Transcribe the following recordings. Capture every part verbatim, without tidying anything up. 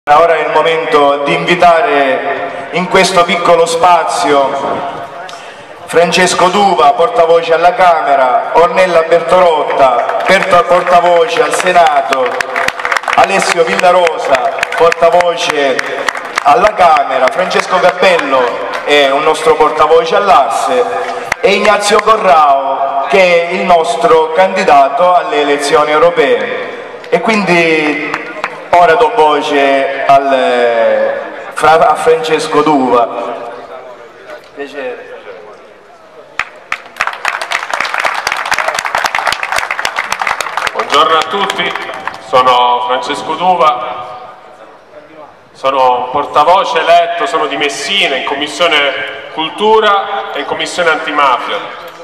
Ora è il momento di invitare in questo piccolo spazio Francesco D'Uva, portavoce alla Camera, Ornella Bertolotta, portavoce al Senato, Alessio Villarosa, portavoce alla Camera, Francesco Cappello è un nostro portavoce all'Arse e Ignazio Corrao che è il nostro candidato alle elezioni europee. E quindi ora do voce al, a Francesco D'Uva. Piacere. Buongiorno a tutti, sono Francesco D'Uva, sono portavoce eletto, sono di Messina in Commissione Cultura e in Commissione Antimafia.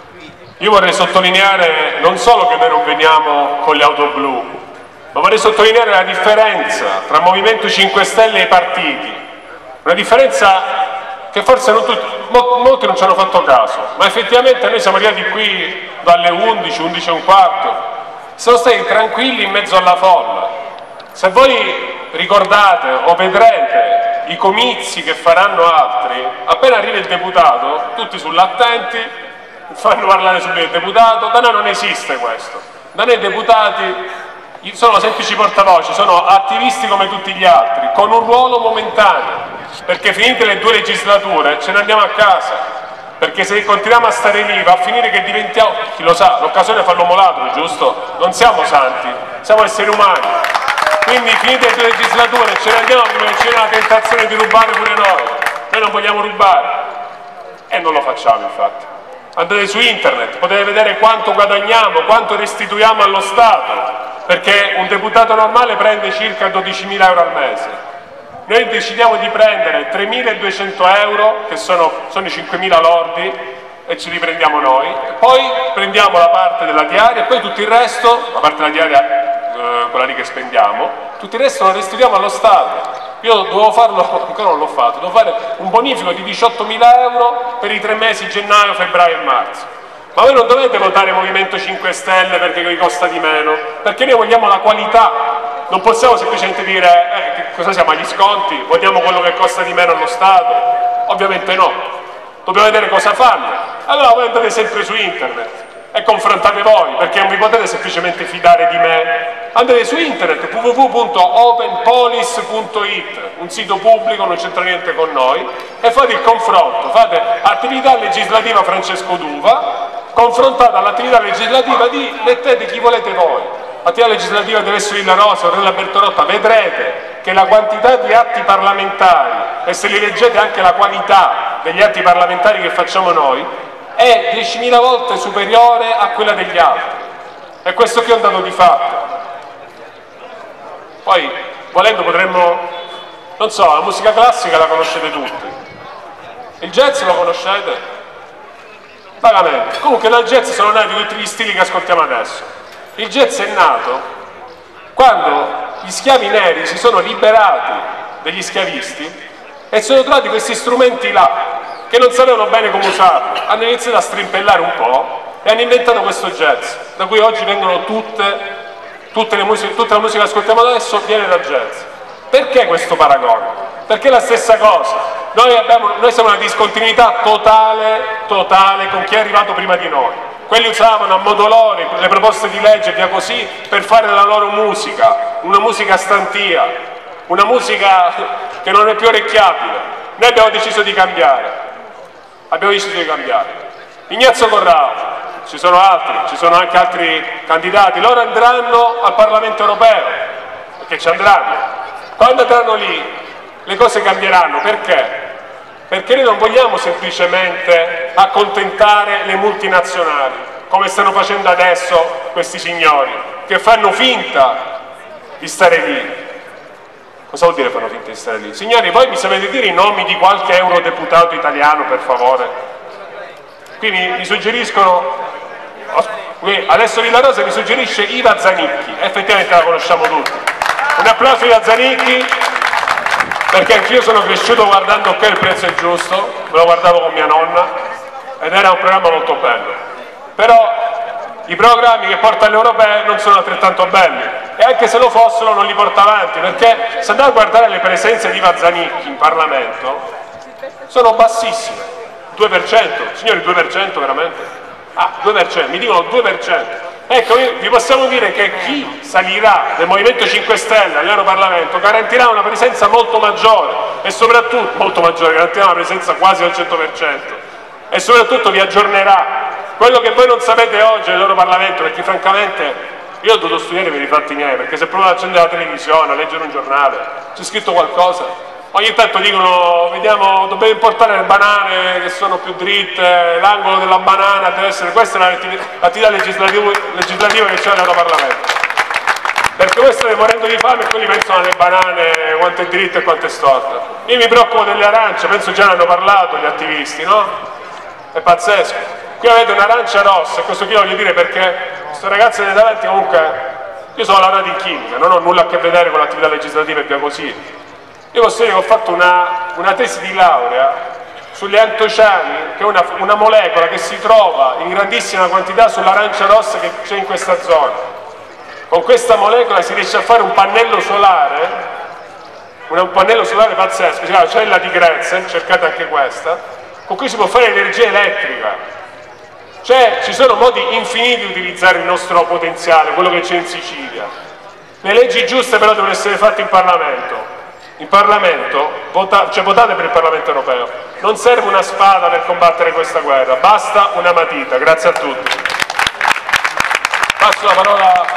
Io vorrei sottolineare non solo che noi non veniamo con le auto blu, ma vorrei sottolineare la differenza tra Movimento cinque Stelle e i partiti, una differenza che forse non tutti, molti non ci hanno fatto caso, ma effettivamente noi siamo arrivati qui dalle undici, undici e un quarto, siamo stati tranquilli in mezzo alla folla. Se voi ricordate o vedrete i comizi che faranno altri, appena arriva il deputato, tutti sull'attenti, fanno parlare subito il deputato. Da noi non esiste questo, da noi i deputati sono semplici portavoci, sono attivisti come tutti gli altri, con un ruolo momentaneo, perché finite le due legislature ce ne andiamo a casa, perché se continuiamo a stare lì va a finire che diventiamo, chi lo sa, l'occasione fa l'uomo ladro, giusto? Non siamo santi, siamo esseri umani, quindi finite le due legislature ce ne andiamo prima che ci viene la tentazione di rubare pure noi, noi non vogliamo rubare e non lo facciamo infatti. Andate su internet, potete vedere quanto guadagniamo, quanto restituiamo allo Stato, perché un deputato normale prende circa dodicimila euro al mese. Noi decidiamo di prendere tremiladuecento euro, che sono, sono i cinquemila lordi, e ce li prendiamo noi, poi prendiamo la parte della diaria e poi tutto il resto, la parte della diaria, eh, quella lì che spendiamo, tutto il resto lo restituiamo allo Stato. Io dovevo farlo, ancora non l'ho fatto, devo fare un bonifico di diciottomila euro per i tre mesi gennaio, febbraio e marzo. Ma voi non dovete votare Movimento cinque Stelle perché vi costa di meno, perché noi vogliamo la qualità, non possiamo semplicemente dire eh, che cosa siamo agli sconti, votiamo quello che costa di meno allo Stato, ovviamente no, dobbiamo vedere cosa fanno. Allora voi andate sempre su internet e confrontate voi, perché non vi potete semplicemente fidare di me. Andate su internet w w w punto open police punto it, un sito pubblico, non c'entra niente con noi, e fate il confronto, fate attività legislativa Francesco D'Uva confrontata all'attività legislativa di mettete chi volete voi. L'attività legislativa deve essere Villarosa, Ornella Bertolotta, vedrete che la quantità di atti parlamentari, e se li leggete anche la qualità degli atti parlamentari che facciamo noi, è diecimila volte superiore a quella degli altri. E questo qui è un dato di fatto. Poi, volendo, potremmo, non so, la musica classica la conoscete tutti. Il jazz lo conoscete? Vagamente. Comunque dal jazz sono nati tutti gli stili che ascoltiamo adesso. Il jazz è nato quando gli schiavi neri si sono liberati degli schiavisti e si sono trovati questi strumenti là, che non sapevano bene come usarli. Hanno iniziato a strimpellare un po' e hanno inventato questo jazz, da cui oggi vengono tutte, tutte le musiche, tutta la musica che ascoltiamo adesso viene dal jazz. Perché questo paragone? Perché è la stessa cosa. Noi, abbiamo, noi siamo una discontinuità totale, totale con chi è arrivato prima di noi. Quelli usavano a modolori le proposte di legge e via così per fare la loro musica, una musica stantia, una musica che non è più orecchiabile. Noi abbiamo deciso di cambiare, abbiamo deciso di cambiare. Ignazio Corrao, ci sono altri, ci sono anche altri candidati, loro andranno al Parlamento europeo, perché ci andranno. Quando andranno lì le cose cambieranno, perché? Perché noi non vogliamo semplicemente accontentare le multinazionali, come stanno facendo adesso questi signori, che fanno finta di stare lì. Cosa vuol dire fanno finta di stare lì? Signori, voi mi sapete dire i nomi di qualche eurodeputato italiano, per favore? Qui mi, mi suggeriscono, adesso Villarosa mi suggerisce Iva Zanicchi, effettivamente la conosciamo tutti. Un applauso a Iva Zanicchi, perché anch'io sono cresciuto guardando Ok, il prezzo è giusto, me lo guardavo con mia nonna ed era un programma molto bello, però i programmi che porta alle europee non sono altrettanto belli e anche se lo fossero non li porta avanti, perché se andate a guardare le presenze di Mazzanicchi in Parlamento sono bassissime, due per cento, signori, due per cento veramente? Ah, due per cento, mi dicono due per cento. Ecco, vi possiamo dire che chi salirà del Movimento cinque Stelle all'Europarlamento garantirà una presenza molto maggiore e soprattutto, molto maggiore, garantirà una presenza quasi al cento per cento e soprattutto vi aggiornerà. Quello che voi non sapete oggi all'Europarlamento, perché francamente io ho dovuto studiare per i fatti miei, perché se provo ad accendere la televisione, a leggere un giornale, c'è scritto qualcosa? Ogni tanto dicono, vediamo, dobbiamo importare le banane che sono più dritte, l'angolo della banana deve essere, questa è l'attività legislativa, legislativa che c'è nell'Europarlamento. Perché voi state morendo di fame e quelli pensano alle banane, quanto è dritta e quanto è storta. Io mi preoccupo delle arance, penso già ne hanno parlato gli attivisti, no? È pazzesco. Qui avete un'arancia rossa, e questo qui lo voglio dire perché queste ragazze dei davanti comunque, io sono laureato in chimica, non ho nulla a che vedere con l'attività legislativa e via così. Io posso dire che ho fatto una, una tesi di laurea sugli antociani, che è una, una molecola che si trova in grandissima quantità sull'arancia rossa che c'è in questa zona. Con questa molecola si riesce a fare un pannello solare, un pannello solare pazzesco, si chiama cella di Gretzel, cercate anche questa, con cui si può fare energia elettrica. Cioè ci sono modi infiniti di utilizzare il nostro potenziale, quello che c'è in Sicilia. Le leggi giuste però devono essere fatte in Parlamento. In Parlamento, vota, cioè votate per il Parlamento europeo. Non serve una spada per combattere questa guerra, basta una matita. Grazie a tutti. Passo la parola